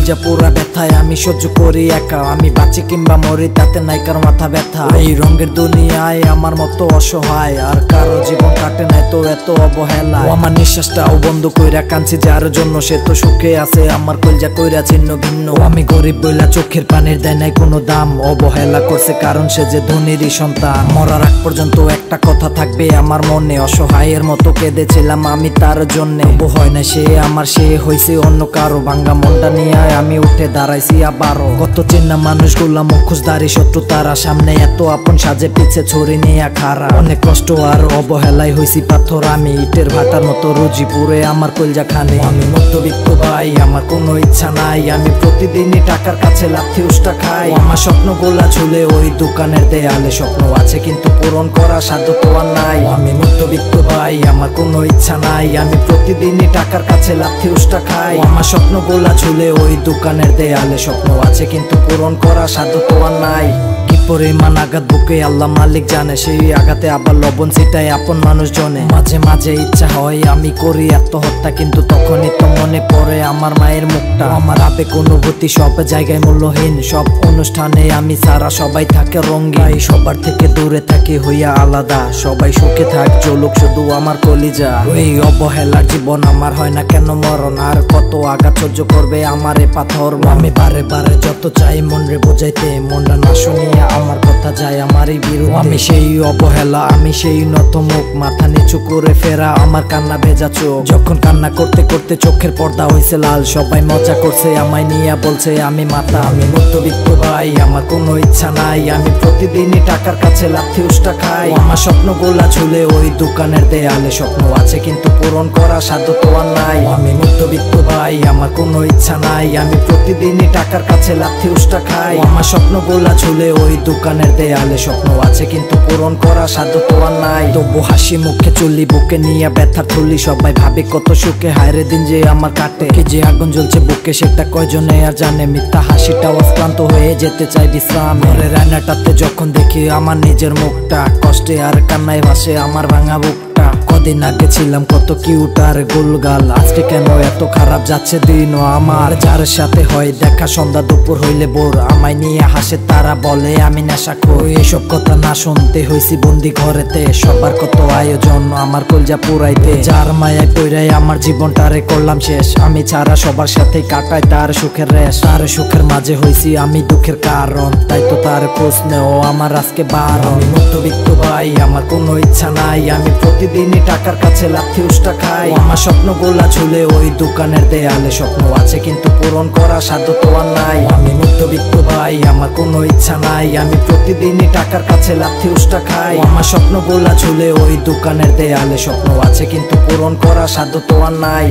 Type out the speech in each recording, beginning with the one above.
কলজা পুরা ব্যথায় আমি সহ্য করি একা। আমি বাঁচি কিংবা মরি তাতে নাই কারো মাথা ব্যথা। এই রঙের দুনিয়ায় আমার মতো অসহায় আর কারো জীবন কাটে নাই তো এত অবহেলা। আমার নিঃশ্বাসটাও বন্ধ কইরা কাঁদছি যার জন্য সে তো সুখে আছে আমার কলজা কইরা ছিন্ন ভিন্ন। আমি গরিব বইলা চোখের পানির দেয় নাই কোনো দাম, অবহেলা করছে কারণ সে যে ধনীরই সন্তান। মরার আগ পর্যন্ত একটা কথা থাকবে আমার মনে, অসহায়ের মতো কেঁদেছিলাম আমি তার জন্য। হয় না সে আমার, সে হইছে অন্য কারো। ভাঙ্গা মনটা নিয়ে আমি উঠে দাঁড়াইছি আবারও। কত চেনা মানুষগুলা মুখোশধারী শত্রু তারা, সামনে এত আপন সাজে পিছে ছড়ি নিয়ে খারা। অনেক কষ্ট আর অবহেলায় হইছি পাথর আমি, ইটের ভাটার মতো রুজি পুরে আমার কলজা খানে। আমি মধ্যবিত্ত ভাই, আমার কোনো ইচ্ছা নাই, আমি প্রতিদিনই টাকার কাছে লাথি উষ্টা খাই। আমার স্বপ্নগুলা ঝুলে ওই দোকানের দেয়ালে, স্বপ্ন আছে কিন্তু পূরণ করা সাধ্য তো আর নাই। আমি মধ্যবিত্ত ভাই, আমার কোনো ইচ্ছা নাই, আমি প্রতিদিনই টাকার কাছে লাথি উষ্টা খাই। আমার স্বপ্নগুলা ঝুলে ওই দোকানের দেয়ালে, স্বপ্ন আছে কিন্তু পূরণ করা সাধ্য তো আর নাই। কি পরিমাণ আঘাত বুকে আল্লাহ মালিক জানে, সেই আঘাতে আবার লবণ ছিটায় আপন মানুষ জনে। মাঝে মাঝে ইচ্ছা হয় আমি করি আত্মহত্যা, কিন্তু তখনই তো মনে পড়ে আমার মায়ের মুখটা। আমার আবেগ অনুভূতি সব জায়গায় মূল্যহীন, সব অনুষ্ঠানে আমি সারা সবাই থাকে রঙিন। সবার থেকে দূরে থাকি হইয়া আলাদা, সবাই সুখে থাক চলুক শুধু আমার কলিজা। এই অবহেলার জীবন আমার হয় না কেন মরণ, আর কত আঘাত সহ্য করবে আমার এ পাথর। আমি বারে বারে যত চাই মনরে বোঝাইতে, মনটা না শুনিয়া আমার কথা যায় আমারই বিরুদ্ধে। আমি সেই অবহেলা, আমি সেই নত মুখ, মাথা নিচু করে ফেরা আমার কান্না ভেজা চোখ। যখন কান্না করতে করতে চোখের পর্দা হয়েছে লাল, সবাই মজা করছে আমায় নিয়ে বলছে আমি মাতা। আমি মধ্যবিত্ত ভাই, আমার কোনো ইচ্ছা নাই, আমি প্রতিদিনই টাকার কাছে লাথি উষ্টা খাই। আমার স্বপ্নগুলা ঝুলে ওই দোকানের দেয়ালে, স্বপ্ন আছে কিন্তু পূরণ করা সাধ্য তো আর নাই। আমি মধ্যবিত্ত ভাই, আমার কোনো ইচ্ছা নাই, আমি প্রতিদিনই টাকার কাছে লাথি উষ্টা খাই। আমার স্বপ্নগুলা ঝুলে ওই দোকানের দেয়ালে, স্বপ্ন আছে কিন্তু পূরণ করা সাধ্য তো আর নাই। তবু হাসি মুখে চলি, বুকে নিয়ে ব্যথা তুলি, সবাই ভাবে কত সুখে হায়রে দিন যে আমার কাটে। কি যে আগুন জ্বলছে বুকে সেটা কয়জনে আর জানে, মিথ্যা হাসিটাও ক্লান্ত হয়ে যেতে চাই বিশ্রাম। ঘরের আয়নাটাতে যখন দেখি আমার নিজের মুখটা, কষ্টে আর কান্নায় ভাসে আমার ভাঙা বুকটা। কদিন আগে ছিলাম কত কিউট আর গোলগাল, আজকে কেন এত খারাপ যাচ্ছে দিন আমার। যার সাথে হয় দেখা সন্ধ্যা দুপুর হইলে বোর, আমায় নিয়ে হাসে তারা বলে আমি নেশাখোর। এসব কথা না শুনতে হইছি বন্দি ঘরেতে, সবার কত আয়োজন আমার কলজা পুরাইতে। যার মায়ায় পইরাই আমার জীবনটারে করলাম শেষ, আমি ছাড়া সবার সাথে কাটাই তার সুখের রেশ। তার সুখের মাঝে হইছি আমি দুঃখের কারণ, তাই তো তার খোঁজ নেও আমার আজকে বারণ। আমি মধ্যবিত্ত ভাই, আমার কোনো ইচ্ছা নাই, আমি প্রতিদিনই টাকার কাছে লাথি উষ্টা খাই। আমার স্বপ্নগুলা ঝুলে ওই দোকানের দেয়ালে, স্বপ্ন আছে কিন্তু পূরণ করা সাধ্য তো আর নাই। আমি মধ্যবিত্ত ভাই, আমার কোনো ইচ্ছা নাই, আমি প্রতিদিনই টাকার কাছে লাথি উষ্টা খাই। আমার স্বপ্নগুলা ঝুলে ওই দোকানের দেয়ালে, স্বপ্ন আছে কিন্তু পূরণ করা সাধ্য তো আর নাই।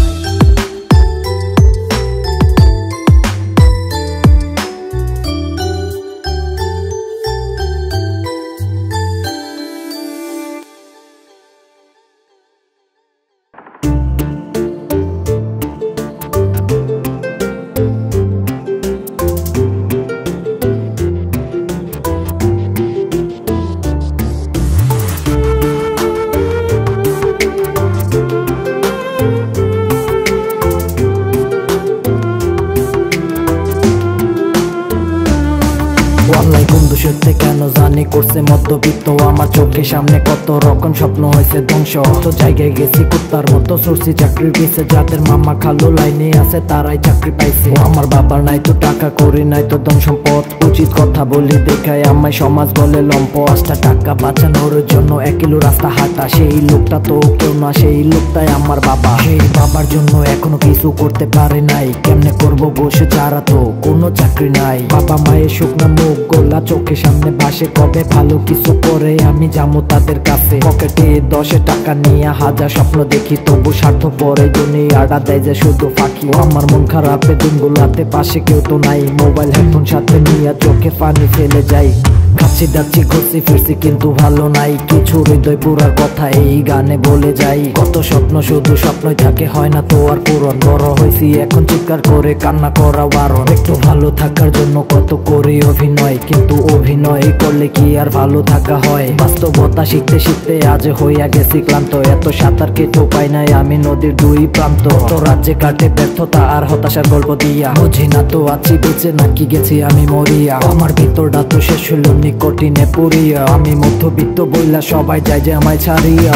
সত্যি কেন জানি করছে মধ্যবিত্ত, আমার চোখের সামনে কত রকম স্বপ্ন হয়েছে ধ্বংস। কত জায়গায় গেছি কুত্তার মতো সরছি চাকরির পিছে, যাদের মামা খালু লাইনে আছে তারাই চাকরি পাইছে। আমার বাবার নাই তো টাকা করি নাই তো ধন সম্পদ, উচিত কথা বলি দেখায় আমায় সমাজ বলে লম্প। 5টা টাকা বাঁচানোর জন্য 1 কিলো রাস্তা হাঁটা, সেই লোকটা তো কেউ না, সেই লোকটাই আমার বাবা। সেই বাবার জন্য এখনো কিছু করতে পারে নাই, কেমনে করবো বসে যারা তো কোনো চাকরি নাই। বাবা মায়ের শুকনা মুখ গোলা চোখের সামনে ভাসে, কবে ভালো কিছু করে আমি যাবো তাদের কাছে। পকেটে 10 টাকা নিয়ে হাজার স্বপ্ন দেখি, তবু স্বার্থ পরে জন্য আডা দেয় যে শুধু ফাঁকি। আমার মন খারাপে দিনগুলাতে পাশে কেউ তো নাই, মোবাইল হেডফোন সাথে নিয়ে চোখে পানি ফেলে যাই। খাচ্ছি যাচ্ছি ঘুরছি ফিরছি কিন্তু ভালো নাই কিছু, হৃদয় পুরার কথা এই গানে বলে যাই। কত স্বপ্ন শুধু স্বপ্নই থাকে, হয় না তো আর পূরণ। বড় হয়েছি এখন চিৎকার করে কান্না করা বারণ। একটু ভালো থাকার জন্য কত করি অভিনয়, কিন্তু অভিনয় করলে কি আর ভালো থাকা হয়। বাস্তবতা শিখতে শিখতে আজ হইয়া গেছি ক্লান্ত, এত সাঁতার কেটেও পাই নাই আমি নদীর দুই প্রান্ত। তো রাজ্যে কাটে ব্যর্থতা আর হতাশার গল্প দিয়া, বুঝি না তো আছি বেঁচে নাকি গেছি আমি মরিয়া। আমার ভিতরটা তো শেষ হলো নিকটিনে পুরিয়া, আমি মধ্যবিত্ত বইলা সবাই যায় যে আমায় ছাড়িয়া।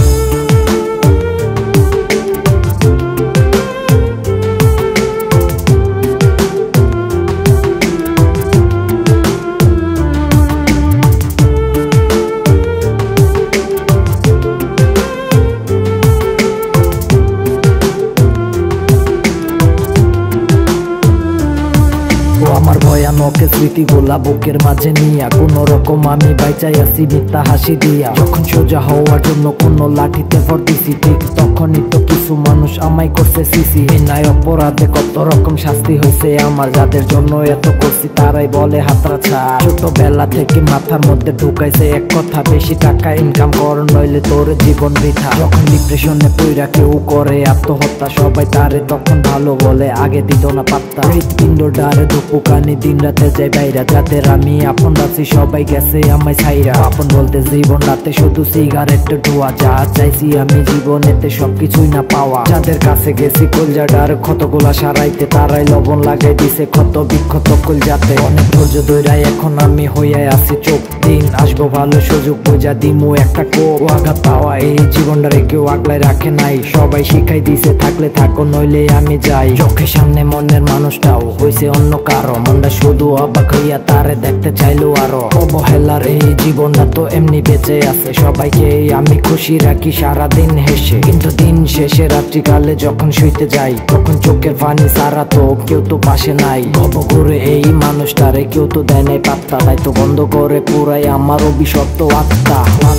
আমার ভয়ানক স্মৃতিগুলা বুকের মাঝে নিয়া কোন রকম আমি বাইচাই আছি মিথ্যা হাসি দিয়া। যখন সোজা হওয়ার জন্য কোন লাঠিতে ভর দিছি, ঠিক তখনই তো কিছু মানুষ আমায় করছে সিসি। বিনায় অপরাধে কত রকম শাস্তি হয়েছে আমার, যাদের জন্য এত করছি তারাই বলে হাতরা ছাড়। ছোটবেলা থেকে মাথার মধ্যে ঢুকাইছে এক কথা, বেশি টাকা ইনকাম কর নইলে তোর জীবন বৃথা। যখন ডিপ্রেশনে পইরা কেউ করে আত্মহত্যা, সবাই তারে তখন ভালো বলে, আগে দিত না পাত্তা। হৃৎপিণ্ড ডারে দুপুকানি দিন রাতে যাই বাইরা, যাদের আমি আপন আছি সবাই গেছে আমায় ছাইরা। আপন বলতে জীবন রাতে শুধু সিগারেট ধোয়া, যা চাইছি আমি জীবনেতে সবকিছুই না পাওয়া। যাদের কাছে গেছি কলজাটার ক্ষতগুলা সারাইতে, তারাই লবণ লাগাই দিছে ক্ষত বিক্ষত কলজাতে। অনেক ধৈর্য ধইরা এখন আমি হইয়াই আছি চোখ, দিন আসবো ভালো সুযোগ বোঝা দিমু একটা কোপ। আঘাত পাওয়া এই জীবনটারে কেউ আগলায় রাখে নাই, সবাই শিখাই দিছে থাকলে থাকো নইলে আমি যাই। চোখের সামনে মনের মানুষটাও হইছে অন্য কারো, মনটা শুধু অবাক হইয়া তারে দেখতে চাইলো আরো। অবহেলার এই জীবনটা তো এমনি বেঁচে আছে, সবাইকে আমি খুশি রাখি সারাদিন হেসে। কিন্তু দিন শেষে রাত্রিকালে যখন শুইতে যাই, তখন চোখের পানি সারা তো কেউ তো পাশে নাই। গব করে এই মানুষটারে কেউ তো দেয় নাই পাত্তা, তাই তো বন্ধ করে পুরাই আমার অভিশপ্ত আত্মা।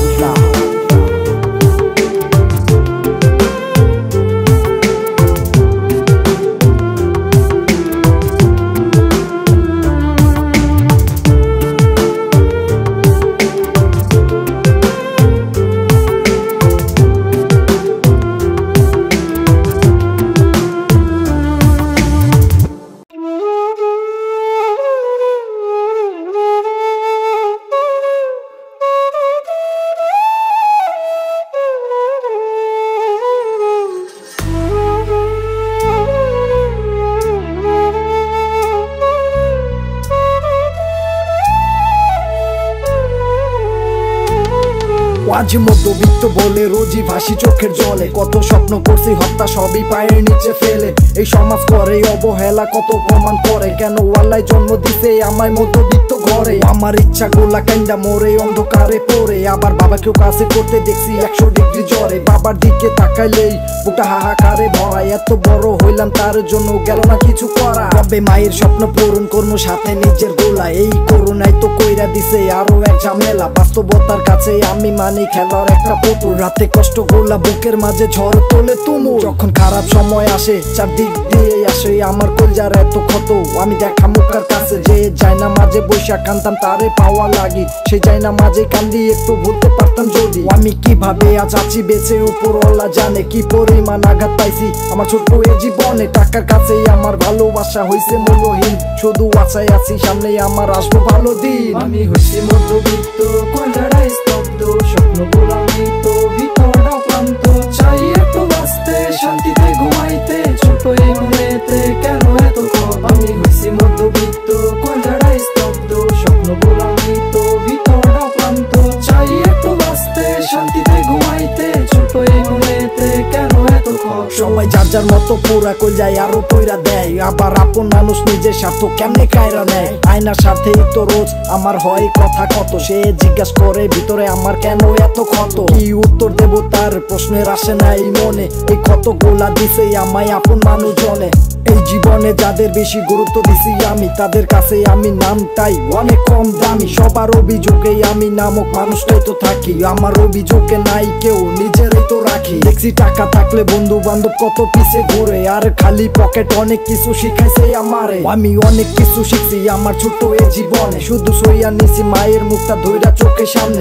আজ মধ্যবিত্ত বলে রোজই ভাসি চোখের জলে, কত স্বপ্ন করছি হত্যা সবই পায়ের নিচে ফেলে। এই সমাজ করে অবহেলা কত প্রমাণ করে, কেন ওয়াল্লাই জন্ম দিতে আমায় মধ্যবিত্ত ঘরে। আমার ইচ্ছা গোলা কান্দা মোরে অন্ধকারে পড়ে, আবার বাবাকেও কাছে করতে দেখছি 100 ডিগ্রি জ্বরে। বাবার দিকে তাকাইলেই বুকটা হাহাকারে ভরা, এত বড় হইলাম তার জন্য গেল না কিছু করা। তবে মায়ের স্বপ্ন পূরণ করবো সাথে নিজের গোলা, এই করোনায় তো কইরা দিছে আরো এক ঝামেলা। বাস্তবতার কাছে আমি মানি খেলার একটা পুতুল, রাতে কষ্ট গোলা বুকের মাঝে ঝড় তোলে তুমুল। যখন খারাপ সময় আসে চারদিক দিয়ে আসে আমার কলজার এত ক্ষত, আমি দেখা মুখার কাছে যে যায় না মাঝে বৈশা কান্দাম তারে পাওয়া লাগি। সে যায় না মাঝে কান্দি একটু ভুলতে পারতাম যদি। আমি কিভাবে আজ আছি বেঁচে উপরওয়ালা জানে, কি পরিমাণ আঘাত পাইছি আমার ছোট্ট এ জীবনে। টাকার কাছেই আমার ভালোবাসা হইছে মূল্যহীন, শুধু আশায় আছি সামনে আমার আসবো ভালো দিন। আমি হইছি মধ্যবিত্ত কলজাটাই স্তব্ধ, স্বপ্ন গোলামি তো ভিতরটা ক্লান্ত। চাই একটু বাঁচতে শান্তিতে ঘুমাইতে, ছোট এই মনেতে কেন এত ক্ষোভ। আমি হইছি মধ্যবিত্ত কলজাটাই স্তব্ধ, স্বপ্ন গোলামি তো ভিতরটা ক্লান্ত। চাই একটু বাঁচতে শান্তিতে ঘুমাইতে, ছোট এই মনেতে কেন এত ক্ষোভ। সবাই যার যার মতো পুরা কল যায় আরো পইরা দেয়, আবার আপন মানুষ নিজের স্বার্থ কেমনে কায়রা নেয়। আয়নার সাথেই তো রোজ আমার হয় কথা কত, সে জিজ্ঞাস করে ভিতরে আমার কেন এত ক্ষত। কি উত্তর দেব তার প্রশ্নের আসে নাই মনে, এই ক্ষত গোলা দিছে আমায় আপন মানুষ জনে। এই জীবনে যাদের বেশি গুরুত্ব দিছি আমি, তাদের কাছে আমি নামটাই অনেক কম দামি। সবার অভিযোগে আমি নামক মানুষটাই তো থাকি, আমার অভিযোগে নাই কেউ নিজেরই তো রাখি। দেখছি টাকা থাকলে বন্ধু বান্ধব কত পিছে ঘুরে, আর খালি পকেট অনেক কিছু শিখাইছে আমারে। আমি অনেক কিছু শিখছি আমার ছোট্ট এ জীবনে, শুধু সইয়া নিছি মায়ের মুখটা ধইরা চোখের সামনে।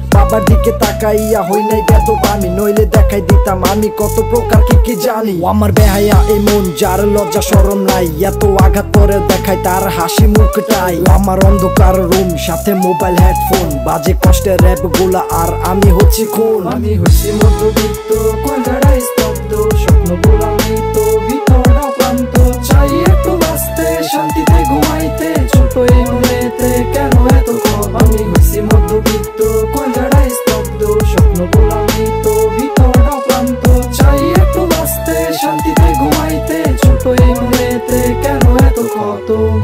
বাবার দিকে তাকাইয়া হই নাই বেদব আমি, নইলে দেখাই দিতাম আমি কত প্রকার কি জানি। ও আমার বেহায়া এই মন, যার লজ্জা শরম নাই, এত আঘাত পরে দেখাই তার হাসি মুখটাই। ও আমার অন্ধকার রুম, সাথে মোবাইল হেডফোন, বাজে কষ্টের র‍্যাপ গুলা আর আমি হচ্ছি খুন। আমি হচ্ছি মধ্যবিত্ত, কয়লাড়ায় স্তব্ধ, স্বপ্নগুলো মৃত, ভিতরটা ক্লান্ত, চাই একটু বাঁচতে, শান্তিতে ঘুমাইতে, ছোট এই মনেতে কেন এত ক্ষোভ। আমি হচ্ছি মধ্যবিত্ত, কয়লাড়ায় স্তব্ধ, স্বপ্নগুলো মৃত, ভিতরটা ক্লান্ত, চাই একটু বাঁচতে, শান্তিতে ঘুমাইতে, ছোট এই মনেতে কেন এত ক্ষত।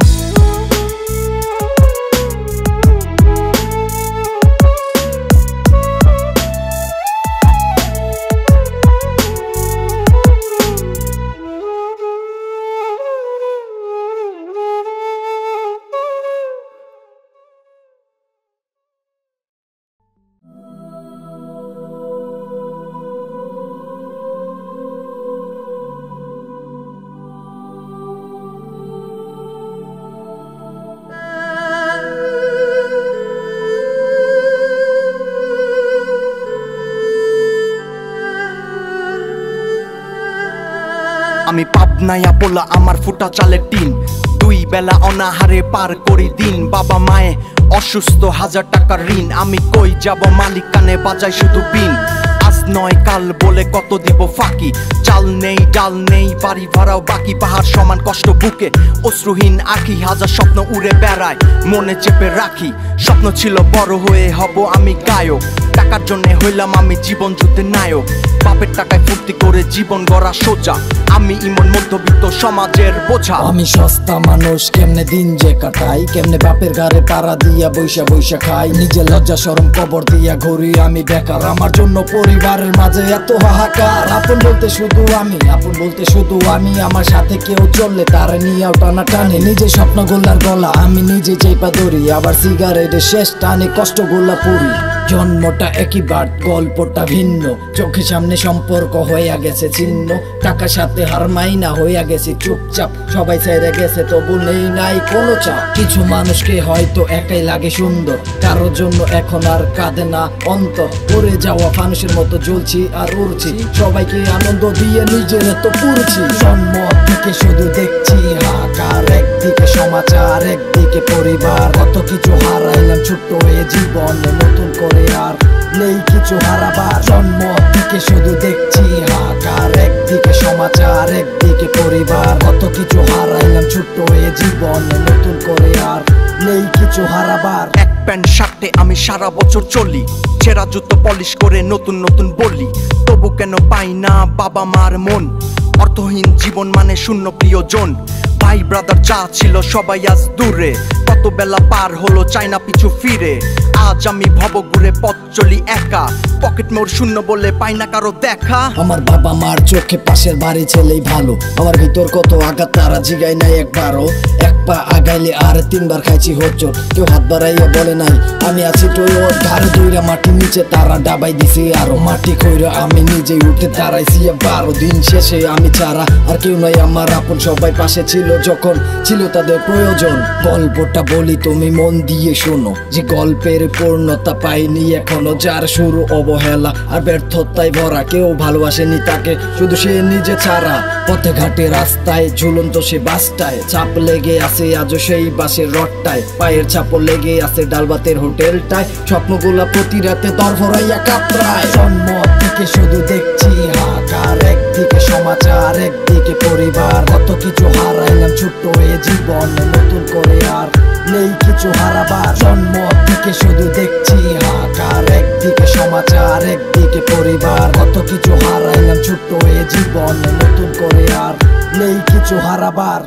আমি পাবনায়া পোলা, আমার ফুটা চালের টিন, দুই বেলা অনাহারে পার করি দিন। বাবা মায়ে অসুস্থ, 1000 টাকার ঋণ, আমি কই যাব মালিক কানে বাজাই শুধু বিন। আজ নয় কাল বলে কত দিব ফাঁকি, চাল নেই ডাল নেই, বাড়ি ভাড়াও বাকি, পাহাড় সমান কষ্ট বুকে, অশ্রুহীন আঁখি, 1000 স্বপ্ন উড়ে বেড়ায় মনে চেপে রাখি। স্বপ্ন ছিল বড় হয়ে হব আমি গায়ক, টাকার জন্য হইলাম আমি জীবন যুদ্ধের নায়ক। বাপের টাকায় ফুর্তি করে জীবন গড়া সোজা, আমি ইমন মধ্যবিত্ত সমাজের বোঝা। আমি সস্তা মানুষ, কেমনে দিন যে কাটাই, কেমনে বাপের ঘরে পাড়া দিয়া বৈশা বৈশা খাই, নিজে লজ্জা শরম কবর দিয়া ঘুরি আমি বেকার। আমার জন্য পরিবারের মাঝে এত হাহাকার, আপন বলতে শুধু আমি, আপন বলতে শুধু আমি, আমার সাথে কেউ চললে তারা নিয়েও টানা টানে। নিজে স্বপ্ন গোল্লার গলা আমি নিজে চেপা ধরি, আবার সিগারেটের শেষ টানে কষ্ট গোল্লা পুরি। জন্মটা একই বাট, গল্পটা ভিন্ন, চোখের সামনে সম্পর্ক হইয়া গেছে ছিন্ন, টাকার সাথে হার মাইনা হইয়া গেছে চুপচাপ, সবাই ছেড়ে গেছে তবু নেই নাই কোনো চাপ। কিছু মানুষকে হয়তো একাই লাগে সুন্দর, কারোর জন্য এখন আর কাঁদে না অন্তর, পড়ে যাওয়া মানুষের মতো জ্বলছি আর উড়ছি, সবাইকে আনন্দ দিয়ে নিজের তো পুরছি। জন্ম থেকে শুধু দেখছি হাহাকার, একদিকে সমাচার একদিকে পরিবার, কত কিছু হারাইলাম ছোট্ট হয়ে জীবনে, নতুন করে আর নেই কিছু হারাবার। জন্ম থেকে শুধু দেখছি হাহাকার, একদিকে সমাচার একদিকে পরিবার, কত কিছু হারাইলাম ছোট্ট হয়ে জীবনে, নতুন করে আর নেই কিছু হারাবার। এক প্যান্ট শার্টে আমি সারা বছর চলি, ছেঁড়া জুতো পলিশ করে নতুন নতুন বলি, তবু কেন পাই না বাবা মার মন। অর্থহীন জীবন মানে শূন্য প্রিয়জন, ভাই ব্রাদার যা ছিল সবাই আজ দূরে, কত বেলা পার হলো চাই না পিছু ফিরে। আজ আমি ভব ঘুরে পথ চলি একা, পকেট মোর শূন্য বলে পাই না কারো দেখা। আমার বাবা মার চোখে পাশের বাড়ি ছেলেই ভালো, আমার ভিতর কত আঘাত তারা জিগাই নাই একবারও। এক পা আগাইলে আর 3 বার খাইছি হোঁচট, কেউ হাত বাড়াইয়া বলে নাই আমি আছি টয়ট। ধারে দইরা মাটি নিচে তারা ডাবাই দিছে আরো, মাটি খইরা আমি নিজেই উঠে দাঁড়াইছি 12 দিন শেষে আমি ছাড়া আর কেউ নাই আমার আপন, সবাই পাশে ছিল যখন ছিল তাদের প্রয়োজন। গল্পটা বলি তুমি মন দিয়ে শোনো, যে গল্পের পূর্ণতা পাইনি এখনো, যার শুরু অবহেলা আর ব্যর্থতায় ভরা, কেউ ভালোবাসেনি তাকে শুধু সে নিজে ছাড়া। পথে ঘাটে রাস্তায় ঝুলন্ত সে বাসটায়, চাপ লেগে আছে আজও সেই বাসের রডটায়, পায়ের ছাপও লেগে আছে ডালবাতের হোটেলটায়, স্বপ্নগুলা প্রতি রাতে দরভরাইয়া কাতরায়। জন্ম থেকে শুধু দেখছি হাহাকার, একদিকে সমাচার একদিকে পরিবার, কত কিছু হারাইলাম ছোট্ট হয়ে জীবনে, নতুন করে আর নেই কিছু হারাবার। জন্ম থেকে শুধু দেখছি হাহাকার, একদিকে সমাচার একদিকে পরিবার, কত কিছু হারাইলাম ছোট্ট হয়ে জীবনে, নতুন করে আর নেই কিছু হারাবার।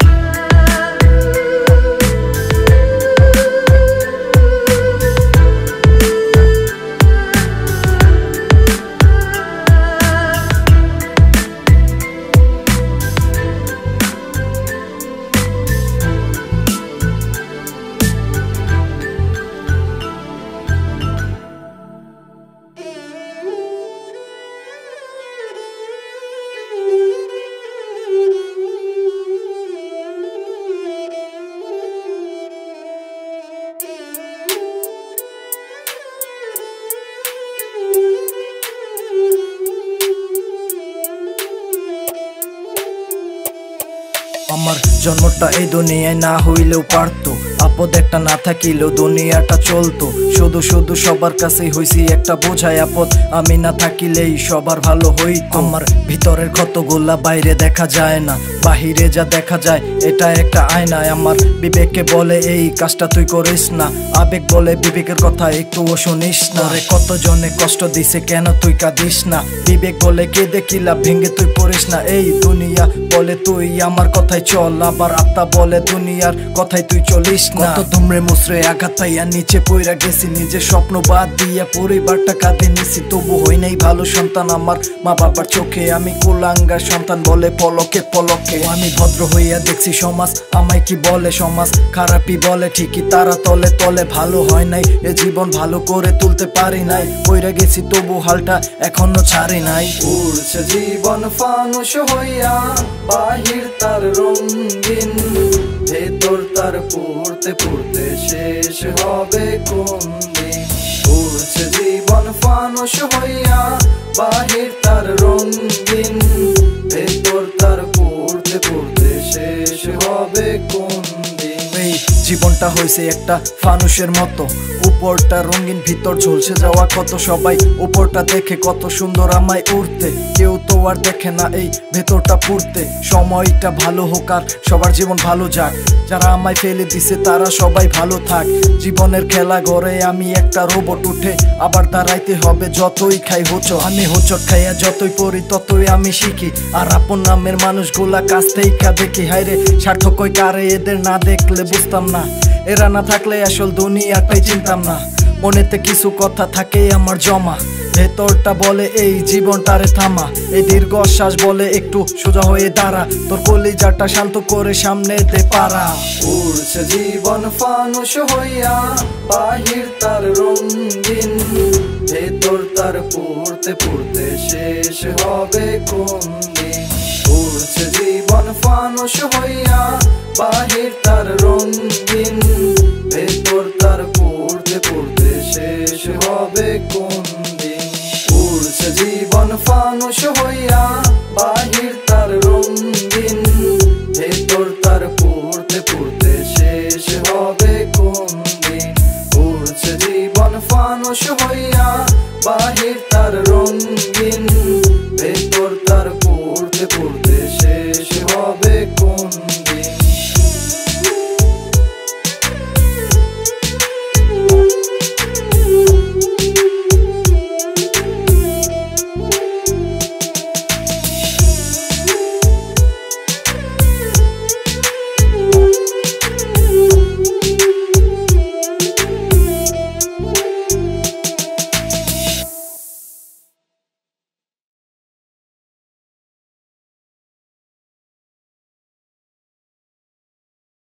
আমার জন্মটা এই দুনিয়ায় না হইলেও পারতো, আপদ একটা না থাকিলেও দুনিয়াটা চলতো। শুধু শুধু সবার কাছেই হইছি একটা বোঝাই আপদ, আমি না থাকিলেই সবার ভালো হইতো। আমার ভিতরের ক্ষতগুলা বাইরে দেখা যায় না, বাহিরে যা দেখা যায় এটা একটা আয়নায়। আমার বিবেকে বলে এই কাজটা তুই করিস না, আবেগ বলে বিবেকের কথা একটুও শুনিস না। রে কতজনে কষ্ট দিছে কেন তুই কাঁদিস না, বিবেক বলে কেঁদে কি লাভ ভেঙে তুই পড়িস না। এই দুনিয়া বলে তুই আমার কথাই চল, আবার আত্মা বলে দুনিয়ার কথাই তুই চলিস না। কত দুমড়ে মুচড়ে আঘাত পাইয়া নিচে পইরা গেছি, নিজের স্বপ্ন বাদ দিয়া পরিবারটা কাঁদে নিছি। তবু হই নাই ভালো সন্তান আমার মা বাবার চোখে, আমি কুলাঙ্গার সন্তান বলে পলকে পলকে। আমি ভদ্র হইয়া দেখছি সমাজ আমায় কি বলে, সমাজ খারাপই বলে ঠিকই, তারা তলে তলে ভালো হয় নাই। এ জীবন ভালো করে তুলতে পারি নাই, পইরা গেছি তবু হালটা এখনো ছাড়ি নাই। উড়ছে জীবন ফানুষ হইয়া, বাহির তার রঙিন, ভেতর তার পড়তে পড়তে শেষ হবে কোন দিন। উড়ছে জীবন ফানুষ হইয়া, বাহির তার রঙিন, ভেতর তার পড়তে পড়তে শেষ হবে কোন দিন। এই জীবনটা হয়েছে একটা ফানুষের মতো, উপরটা রঙিন ভিতর ঝলসে যাওয়া কত। সবাই উপরটা দেখে কত সুন্দর আমায় উড়তে, কেউ তো আর দেখে না এই ভেতরটা পুড়তে। সময়টা ভালো হোক আর সবার জীবন ভালো যাক, যারা আমায় ফেলে দিছে তারা সবাই ভালো থাক। জীবনের খেলা ঘরে আমি একটা রোবট, উঠে আবার দাঁড়াইতে হবে যতই খাই হোঁচট। আমি হোঁচট খাইয়া যতই পড়ি ততই আমি শিখি, আর আপন নামের মানুষগুলা কাছ থেকে দেখি। হায়রে স্বার্থ কই কারে এদের না দেখলে বুঝতাম না, এরা না থাকলে আসল দুনিয়াটাই চিনতাম না। মনেতে কিছু কথা থাকে আমার জমা, ভেতরটা বলে এই জীবনটারে থামা। এই দীর্ঘশ্বাস বলে একটু সোজা হয়ে দাঁড়া, তোর কলিজাটা শান্ত করে সামনে দে পারা। উড়ছে জীবন ফানুষ হইয়া, বাহির তার রঙিন, ভেতর তার পড়তে পড়তে শেষ হবে কোন দিন। উড়ছে জীবন ফানুষ হইয়া, বাহির তার রঙিন, ভেতর তার পড়তে পড়তে শেষ হবে কোন দিন। উড়ছে জীবন ফানুষ হইয়া, বাহির তার রঙিন, ভেতর তার পড়তে পড়তে শেষ হবে কোন দিন। উড়ছে জীবন ফানুষ হইয়া, বাহির তার রঙিন,